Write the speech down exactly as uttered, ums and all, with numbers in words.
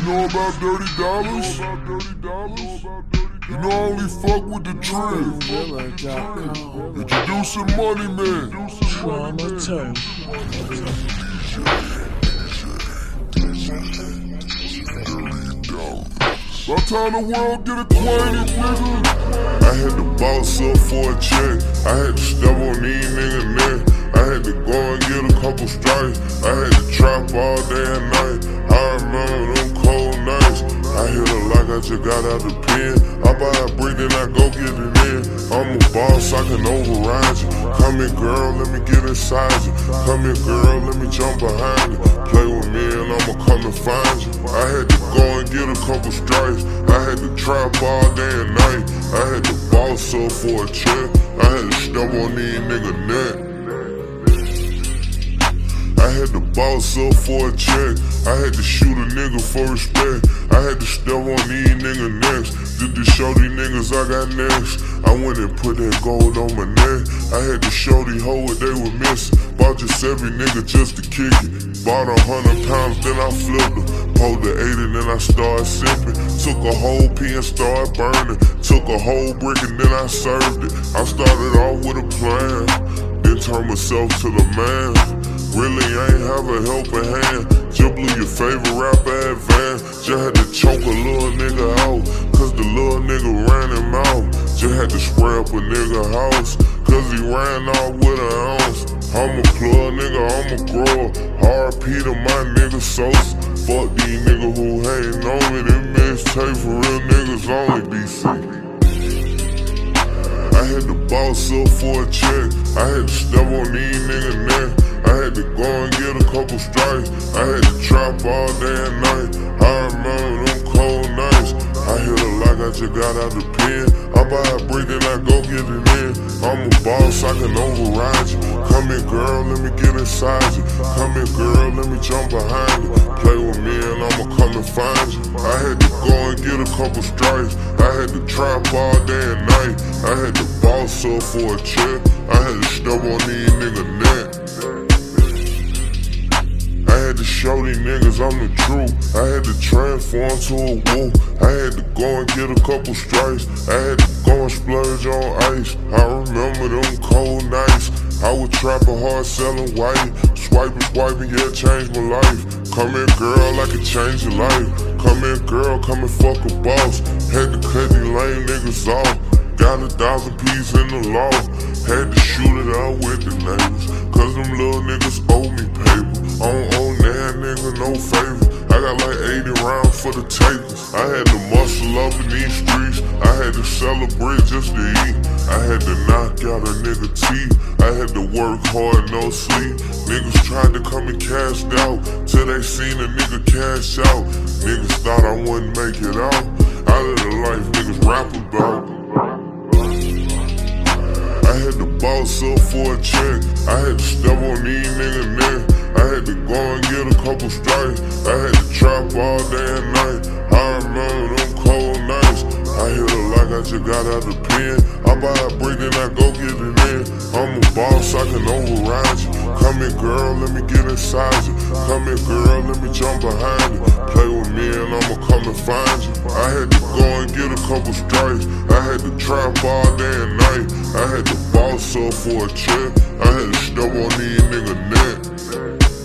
know about Dirty Dollars? You know I only fuck with the trend. Introducing Money Man. Trauma turn. By the time the world get acquainted, nigga. I had to boss up for a check. I had to step on these niggas' neck. I had to go and get a couple strikes. I had to trap all day and night. I remember them cold nights. I hit her like I just got out the pen. I buy a brick, then I go get it in. I'm a boss, I can override you. Come here, girl, let me get inside you. Come here, girl, let me jump behind you. Play with me and I'ma come and find you. I had to go and get a couple stripes. I had to trap all day and night. I had to boss up for a check. I had to step on these niggas' neck. I had to boss up for a check. I had to shoot a nigga for respect. I had to step on these niggas next. Did to show these niggas I got next. I went and put that gold on my neck. I had to show these hoes what they were missing. Bought just every nigga just to kick it. Bought a hundred pounds, then I flipped them. Pulled the eighty, then I started sipping. Took a whole pea and started burning. Took a whole brick and then I served it. I started off with a plan, then turned myself to the man. Really ain't have a helping hand. Just blew your favorite rapper advance. Just had to choke a little nigga out, cause the little nigga ran him out. Just had to spray up a nigga house, cause he ran off with an ounce. I'm a plug nigga, I'm a grower. R P to my nigga Sosa. Fuck these niggas who hatin' on me. This mixtape for real niggas only, D C. I had to boss up for a check. I had to step on these niggas' neck. I had to go and get a couple strikes. I had to trap all day and night. I remember them cold nights. I hit her like I just got out the pen. I buy a brick, then I go get it in. I'm a boss, I can override you. Come here, girl, let me get inside you. Come here, girl, let me jump behind you. Play with me and I'ma come and find you. I had to go and get a couple strikes. I had to trap all day and night. I had to boss up for a check. I had to step on these niggas' neck. I had to show these niggas I'm the truth. I had to transform to a wolf. I had to go and get a couple strikes. I had to go and splurge on ice. I remember them cold nights. I was trapping hard, selling white. Swiping, swiping, yeah, changed my life. Come here, girl, I can change your life. Come here, girl, come and fuck a boss. Had to cut these lame niggas off. Got a thousand pieces in the law. Had to shoot it out with the neighbors, cause them little niggas owe me paper. I don't owe that nigga no favor. I got like eighty rounds for the takers. I had to muscle up in these streets. I had to celebrate just to eat. I had to knock out a nigga teeth. I had to work hard, no sleep. Niggas tried to come and cash out, till they seen a nigga cash out. Niggas thought I wouldn't make it out. Out of the life niggas rap about. I had to boss up for a check. I had to step on these niggas' neck. I had to go and get a couple strikes. I had to trap all day and night. I remember them cold nights. I hit her like I just got out the pen. I buy a brick, then I go get it in. I'm a boss, I can override you. Come here, girl, let me get inside you. Come here, girl, let me jump behind you. Play with me and I'ma come and find you. I had to go and get a couple strikes. I had to trap all day and night. I had to boss up for a check. I had to step on these niggas' neck.